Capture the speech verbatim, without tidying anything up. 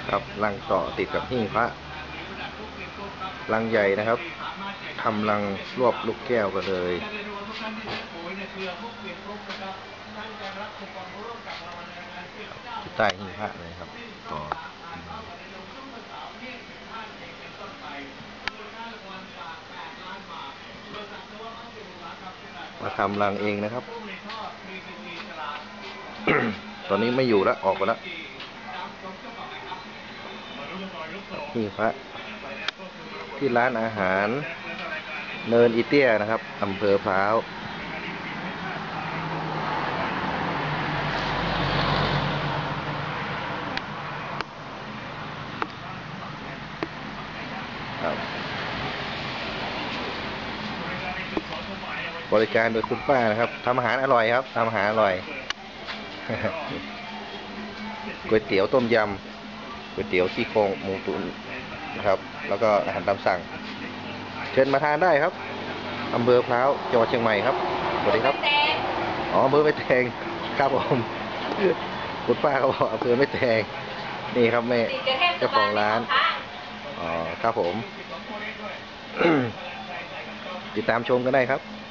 ครับรังต่อติดกับหิ้งพระรังใหญ่นะครับทำรังรวบลูกแก้วกันเลยใต้หิ้งพระเลยครับต่อมาทำรังเองนะครับ ตอนนี้ไม่อยู่แล้วออกไปแล้วนี่พระที่ร้านอาหารเนินอีเตี้ยนะครับอำเภอพร้าวบริการโดยคุณป้านะครับทำอาหารอร่อยครับทำอาหารอร่อย ก๋วยเตี๋ยวต้มยำก๋วยเตี๋ยวซี่โครงหมูตุ๋นนะครับแล้วก็อาหารตามสั่งเชิญมาทานได้ครับอำเภอพร้าวจังหวัดเชียงใหม่ครับสวัสดีครับอ๋ออำเภอไม่แตงครับผมคุณป้าเขาบอกอำเภอไม่แตงนี่ครับแม่เจ้าของร้านอ๋อครับผม ติดตามชมกันได้ครับ